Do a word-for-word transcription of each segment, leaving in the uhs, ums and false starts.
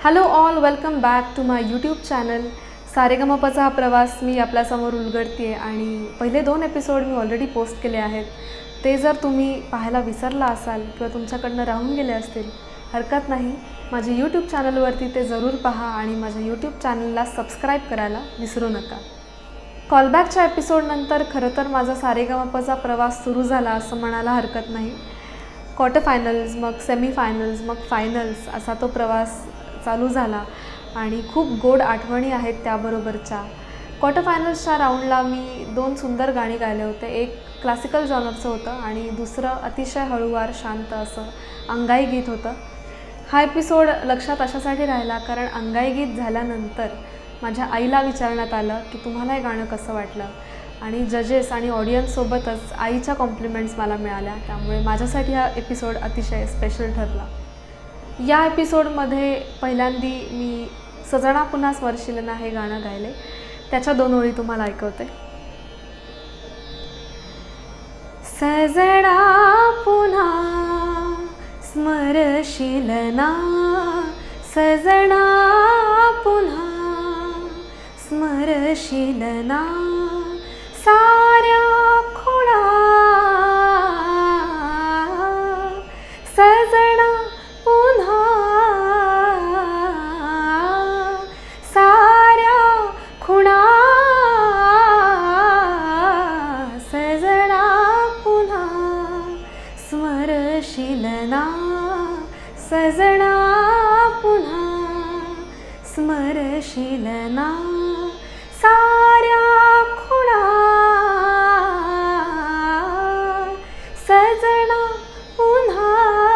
Hello all, welcome back to my YouTube channel. सारेगमपचा हा प्रवास मी आपल्यासमोर उलगडते आहे आणि पहिले दोन एपिसोड मी ऑलरेडी पोस्ट केले आहेत. ते जर तुम्ही पाहायला विसरला असाल किंवा तुमच्याकडनं राहून गेले असतील, हरकत नाही. माझ्या यूट्यूब चॅनलवरती ते जरूर पहा आणि माझ्या यूट्यूब चॅनलला सबस्क्राईब करायला विसरू नका. कॉलबॅकच्या एपिसोडनंतर खरं तर माझा सारेगमपचा प्रवास सुरू झाला असं म्हणायला हरकत नाही. क्वार्टर फायनल्स, मग सेमीफायनल्स, मग फायनल्स असा तो प्रवास चालू झाला आणि खूप गोड आठवणी आहेत त्याबरोबरच्या. क्वार्टर फायनल्सच्या राऊंडला मी दोन सुंदर गाणी गायले होते. एक क्लासिकल जॉनरचं होतं आणि दुसरं अतिशय हळूवार शांत असं अंगाई गीत होतं. हा एपिसोड लक्षात अशासाठी राहिला कारण अंगाई गीत झाल्यानंतर माझ्या आईला विचारण्यात आलं की तुम्हाला हे गाणं कसं वाटलं, आणि जजेस आणि ऑडियन्ससोबतच आईच्या कॉम्प्लिमेंट्स मला मिळाल्या. त्यामुळे माझ्यासाठी हा एपिसोड अतिशय स्पेशल ठरला. या एपिसोडमध्ये पहिल्यांदी मी सजना पुन्हा स्मरशीलना हे गाणं गायले. त्याच्या दोन ओळी तुम्हाला ऐकवते. सजना पुन्हा स्मरशीलना, सजना पुन्हा स्मरशीलना, साऱ्या खुणा सजना पुन्हा, साऱ्या खुणा सजना पुन्हा स्मरशीलना, सजना पुन्हा स्मरशीलना, साऱ्या खुणा सजना पुन्हा,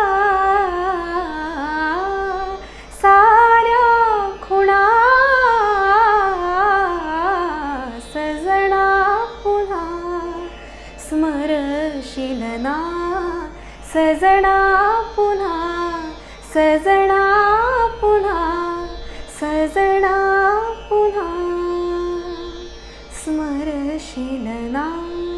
साऱ्या खुणा सजना पुन्हा स्मरशीलना, सजना पुन्हा, सजना पुन्हा, सजना पुन्हा स्मरशीलना.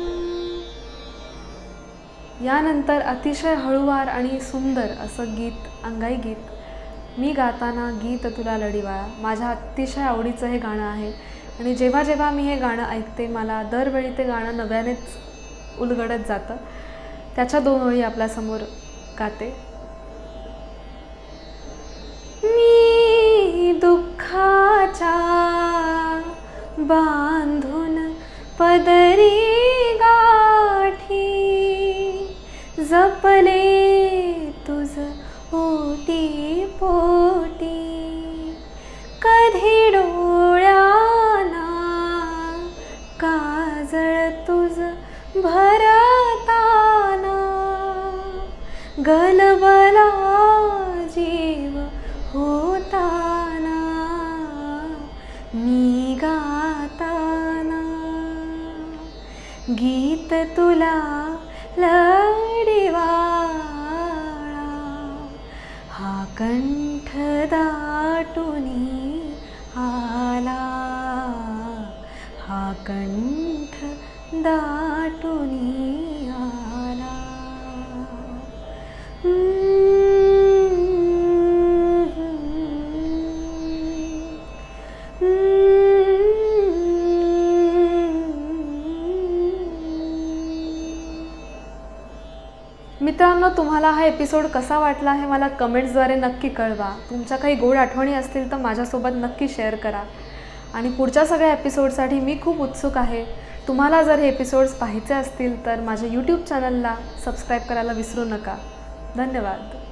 यानंतर अतिशय हळूवार आणि सुंदर असं गीत, अंगाई गीत, मी गाताना गीत तुला लढीवाळा. माझ्या अतिशय आवडीचं हे गाणं आहे आणि जेव्हा जेव्हा मी हे गाणं ऐकते मला दरवेळी ते गाणं नव्यानेच उलगडत जातं. त्याच्या दोन ओळी आपल्यासमोर गाते. मी दुःखाच्या बांधून पदरी गाठी, जपले तुझ ओटी पोटी, कधी डोळ्याना काजळ तुझ भरताना, गलबला जीव होताना, मी गाताना गीत तुला लढीवाळा, हा कंठ दाटूनी आला, हा कंठ दाटूनी आला. मित्रांनो, तुम्हाला हा एपिसोड कसा वाटला हे मला कमेंट्सद्वारे नक्की कळवा. तुमच्या काही गोड आठवणी असतील तर माझ्यासोबत नक्की शेअर करा. आणि पुढच्या सगळ्या एपिसोडसाठी मी खूप उत्सुक आहे. तुम्हाला जर हे एपिसोड्स पाहायचे असतील तर माझ्या यूट्यूब चॅनलला सबस्क्राईब करायला विसरू नका. धन्यवाद.